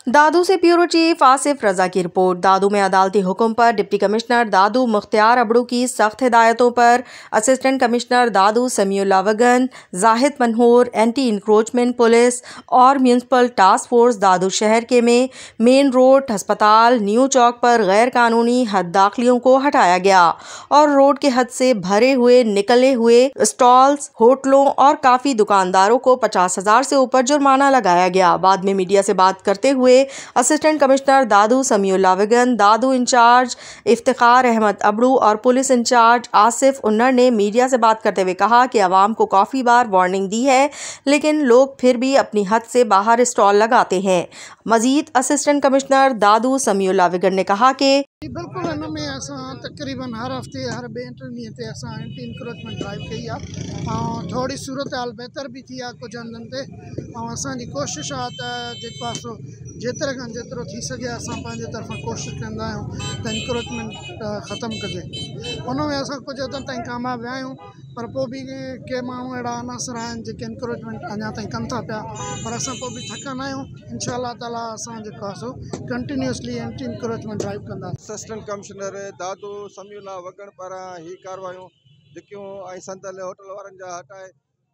दादू से bureau chief Asif रजा की report. दादू में अदालती हुक्म पर डिप्टी कमिश्नर दादू मुख्तियार अबड़ू की सख्त हिदायतों पर assistant commissioner Dadu Samiullah Wagan, Zahid Manhoor, anti encroachment police और म्यूनसिपल टास्क फोर्स दादू शहर के में मेन रोड, अस्पताल, न्यू चौक पर गैर कानूनी हद दाखिलियों को हटाया गया और रोड के हद से भरे हुए निकले हुए स्टॉल्स, होटलों और काफ़ी दुकानदारों को 50,000 से ऊपर जुर्माना लगाया गया। बाद में मीडिया से बात करते हुए assistant commissioner Dadu Samiullah Wagan, Dadu incharge Iftikhar Ahmed Abro और पुलिस इंचार्ज आसिफ उन्नर ने मीडिया से बात करते हुए कहा कि आवाम को काफ़ी बार वार्निंग दी है, लेकिन लोग फिर भी अपनी हद से बाहर स्टॉल लगाते हैं। मजीद असिस्टेंट कमिश्नर दादू समीउल्लाह वगन ने कहा कि बिल्कुल इनमें असां तकरीबन हर हफ़्ते हर ॿिए टे ॾींहं ते असां एंटी इंक्रोचमेंट ड्राइव कई आहे ऐं थोरी सूरत हाल बहितर भी थी आहे कुछ हंधनि ते ऐं असांजी कोशिशि आहे त जेको आहे सो जेतिरे खां जेतिरो थी सघे असां पंहिंजे तरफ़ां कोशिशि कंदा आहियूं त इंक्रोचमेंट ख़तमु कजे। उन में असां कुझु हदनि ताईं कामयाबु विया आहियूं, पर पोइ बि के माण्हू अहिड़ा अनासर आहिनि जेके इंक्रोचमेंट अञा ताईं कनि था पिया, पर असां पोइ बि थकंदा आहियूं। इंशाअल्लाह ताला असां जेको आहे सो कंटिन्यूसली एंटी इंक्रोचमेंट ड्राइव कंदासीं। असिस्टेंट कमिश्नर दादू समीउल्लाह वगन पारां ही कार्रवायूं जेकियूं ऐं संदल होटल वारनि जा हटाए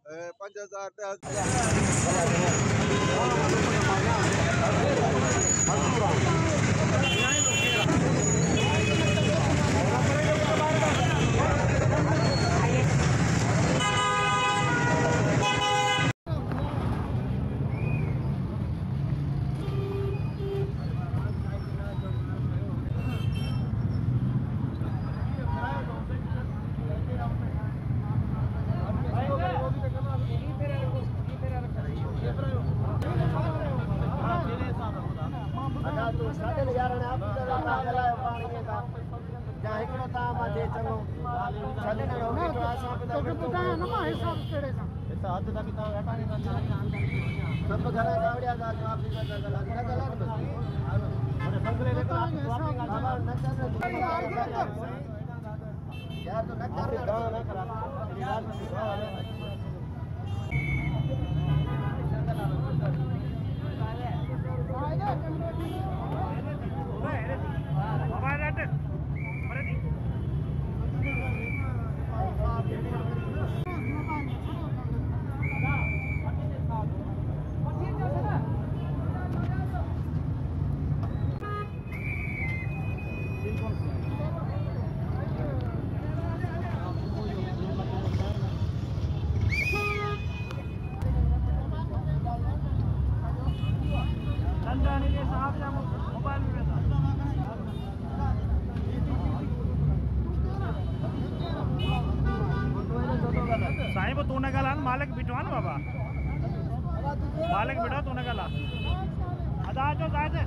मालिक बिठवा ना बाबा, मालिक बिठा तू नगला अदा जो जायज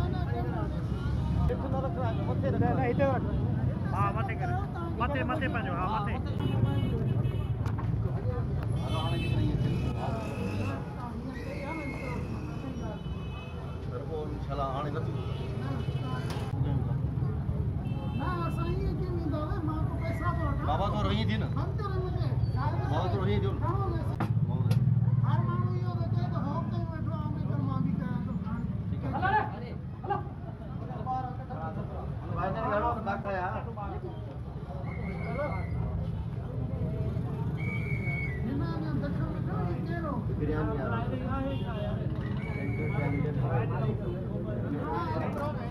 हाँ मथे करे मथे मथे पंजो हाँ मथे बाबा तो रही थी ना, बाबा तो रही थी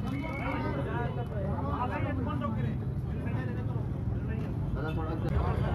बिरयानी